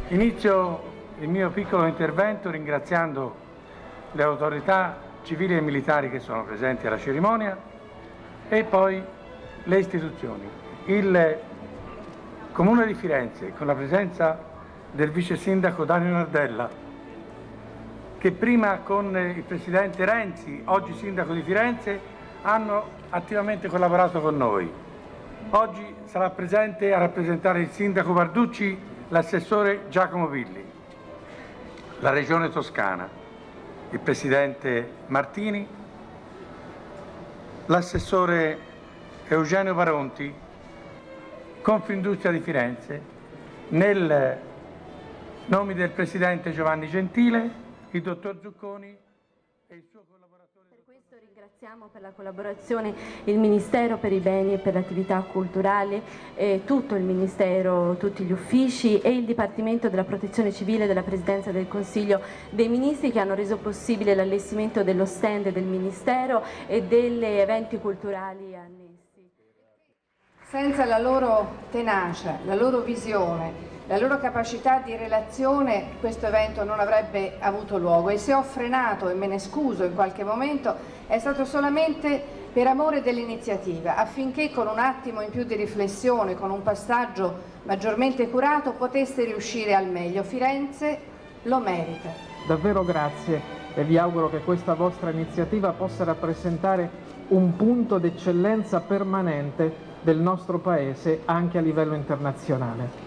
Inizio il mio piccolo intervento ringraziando le autorità civili e militari che sono presenti alla cerimonia e poi le istituzioni. Il Comune di Firenze, con la presenza del vice sindaco Dario Nardella, che prima con il presidente Renzi, oggi sindaco di Firenze, hanno attivamente collaborato con noi. Oggi sarà presente a rappresentare il sindaco Barducci l'assessore Giacomo Villi, la Regione Toscana, il presidente Martini, l'assessore Eugenio Baronti, Confindustria di Firenze, nel nome del presidente Giovanni Gentile, il dottor Zucconi e il suo collaboratore. Per questo ringraziamo per la collaborazione il Ministero per i beni e per le attività culturali, tutto il Ministero, tutti gli uffici e il Dipartimento della Protezione Civile della Presidenza del Consiglio dei Ministri che hanno reso possibile l'allestimento dello stand del Ministero e degli eventi culturali annessi. Senza la loro tenacia, la loro visione, la loro capacità di relazione, questo evento non avrebbe avuto luogo, e se ho frenato e me ne scuso in qualche momento è stato solamente per amore dell'iniziativa, affinché con un attimo in più di riflessione, con un passaggio maggiormente curato, potesse riuscire al meglio. Firenze lo merita. Davvero grazie e vi auguro che questa vostra iniziativa possa rappresentare un punto d'eccellenza permanente del nostro Paese anche a livello internazionale.